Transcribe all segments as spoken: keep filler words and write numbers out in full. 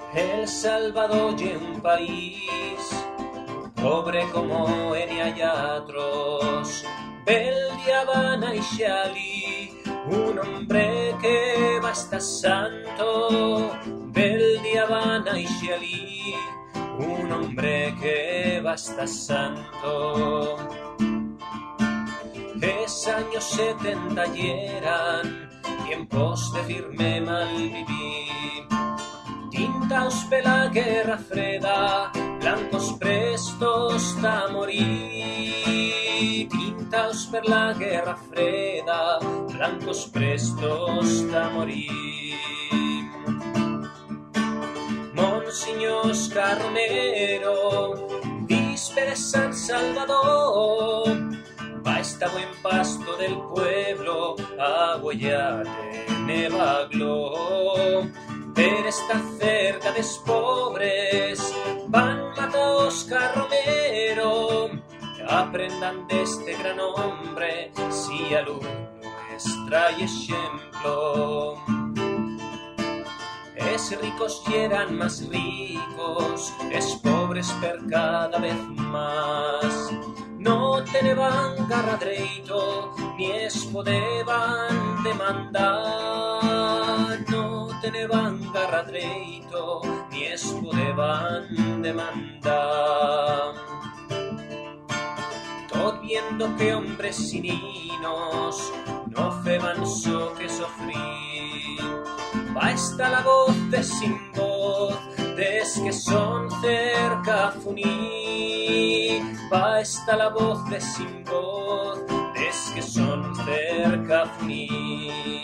El Salvador ye un país pobre como en Ayatros, bel de Habana y Xali, un hombre que basta santo, bel de Habana y Xali, un hombre que basta santo. Es años setenta y eran tiempos de firme malviví. Tintaos per la guerra freda, blancos prestos a morir. Tintaos per la guerra freda, blancos prestos a morir. Monseñor Oscar Romero, víspera San Salvador, va esta buen pasto del pueblo, agüellate nevaglo. Pero está cerca de pobres, van mata Oscar Romero, aprendan de este gran hombre, si a luz nuestra y ejemplo. Es ricos y eran más ricos, es pobres per cada vez más. No teneban garra dreito, ni es podeban demandar. No teneban garra dreito, ni es podeban demandar. Tot viendo que hombres y niños no feban so que sofrir. Va esta la voz de sin voz, des que son cerca funí. Va esta la voz de sin voz, des que son cerca funí.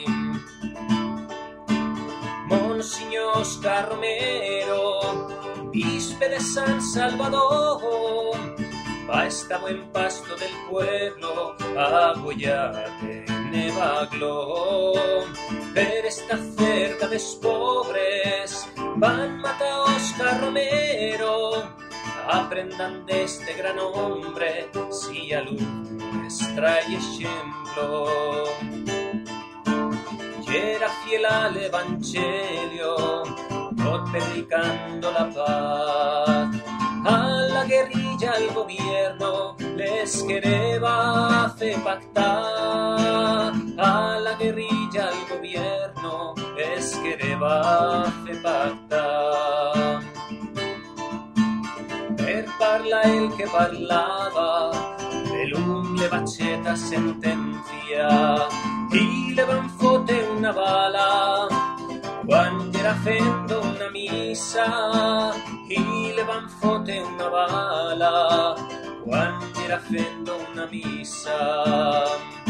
Monseñor Oscar Romero, bispe de San Salvador, va esta buen pasto del pueblo, agüellate nevaglo. Pero está cerca de pobres, van mata Oscar Romero, aprendan de este gran hombre, si a luz nuestra y ejemplo. Y era fiel al evangelio, tot predicando la paz. A la guerrilla, al gobierno, les quereba hacer pactar. A la guerrilla, al gobierno, les quereba hacer pactar. Per parla el que parlava, de l'un le bacheta sentencia, y le van fote una bala, quan era fendo una missa, y le van fote una bala, quan era fendo una missa.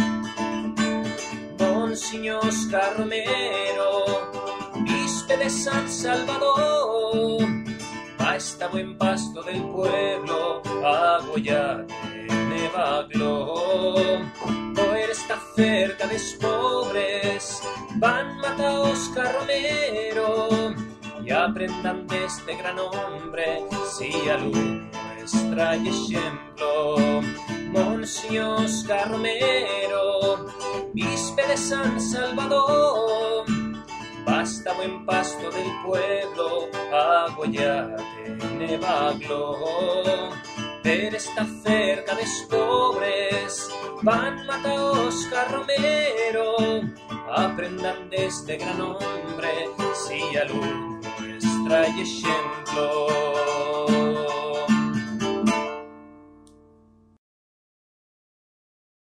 Monseñor Oscar Romero, bispe de San Salvador, va esta buen pasto del pueblo, agüellate nevaglo. Poder está cerca de pobres, van mata Oscar Romero, y aprendan de este gran hombre, si a luz nuestra y ejemplo. Monseñor Oscar Romero, bispe de San Salvador, basta buen pasto del pueblo, agüellate nevaglo. Pero está cerca de pobres, van mata Oscar Romero, aprendan de este gran hombre, si a luz nuestra y ejemplo.